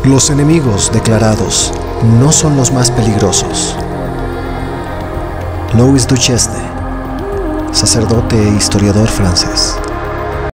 Los enemigos declarados no son los más peligrosos. Louis Duchesne, sacerdote e historiador francés.